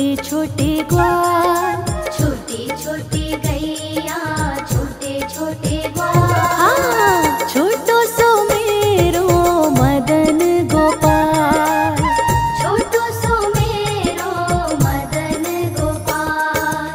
छोटे छोटे ग्वाल, छोटी छोटी गैया छोटे छोटे ग्वाल। हाँ, छोटो सो मेरो मदन गोपाल, छोटो सो मेरो मदन गोपाल।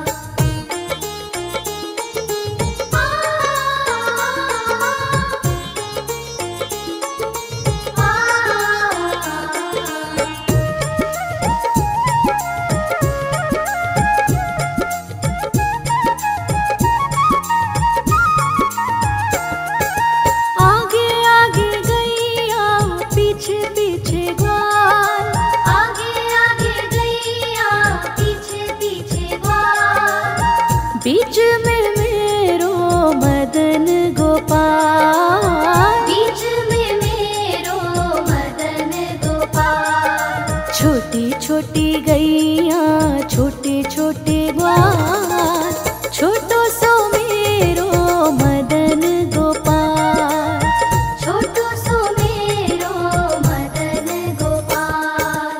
आगे आगे गैया पीछे पीछे ग्वाल, आगे आगे गैया पीछे पीछे ग्वाल। बीच में मेरो मदन गोपाल, बीच में मेरो मदन गोपाल। छोटी छोटी गैया छोटे छोटे ग्वाल, छोटो सो मेरो मदन गोपाल, छोटो सो मेरो मदन गोपाल।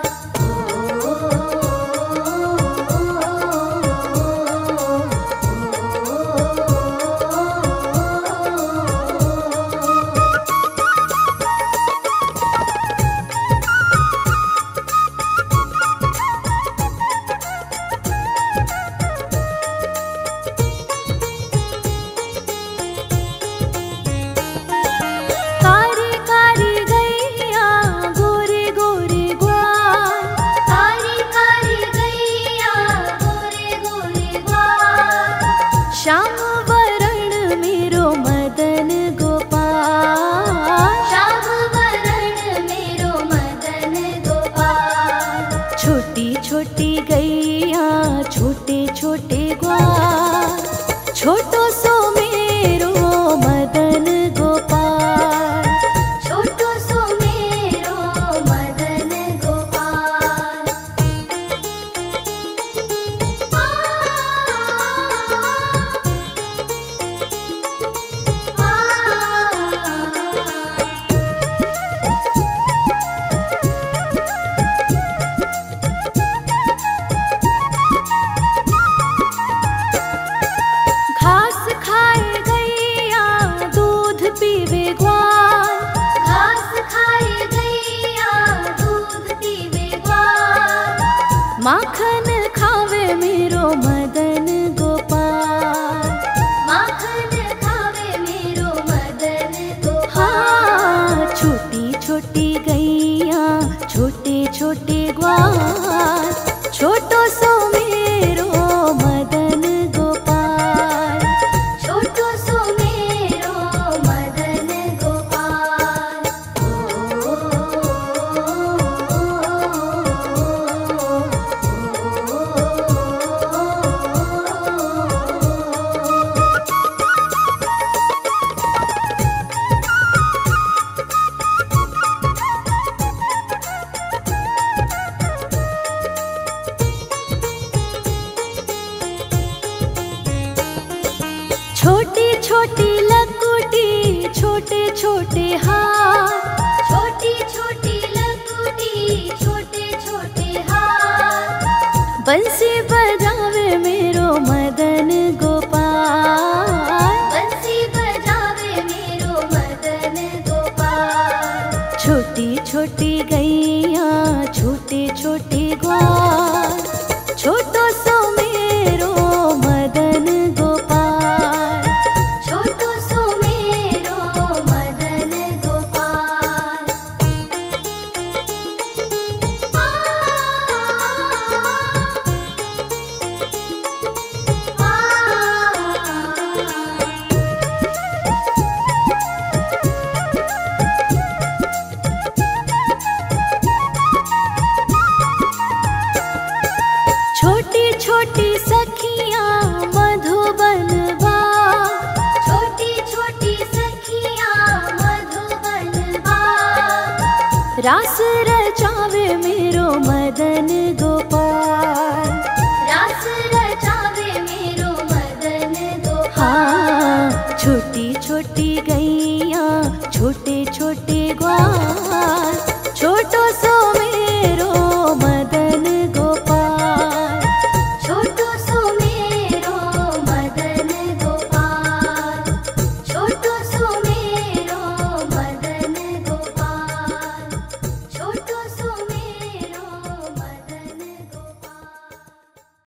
कारी कारी गैया गोरे गोरे ग्वाल, कारी कारी गैया गोरे गोरे ग्वाल। श्याम वरण मेरो मदन गोपाल, श्याम वरण मेरो मदन गोपाल। छोटी छोटी गैया छोटे छोटे ग्वाल, छोटो सो मेरो मदन गोपाल, छोटो सो मेरो मदन गोपाल। घास खाए गैया दूध पीवे ग्वाल, घास खाए गैया दूध पीवे ग्वाल। माखन खावे मेरो मदन गोपाल, माखन खावे मेरो मदन गोपाल। हाँ, छोटी छोटी गैया छोटे छोटे ग्वाल, छोटो सो मेरो मदन गोपाल, छोटो सो मेरो मदन गोपाल। छोटी छोटी लकुटी छोटे छोटे हाथ, छोटी छोटी लकुटी छोटे छोटे हाथ। बंसी बजावे मेरो मदन गोपाल, बंसी बजावे मेरो मदन गोपाल। छोटी छोटी गैया छोटे छोटे ग्वाल, छोटो सो मेरो मदन गोपाल, छोटो सो मेरो मदन गोपाल। छोटी छोटी सखियाँ मधुबन बाग, छोटी छोटी सखियाँ मधुबन बाग। रास रचावे मेरो मदन गोपाल, रास रचावे मेरो मदन गोपाल। हाँ, छोटी छोटी गैया छोटे छोटे ग्वाल,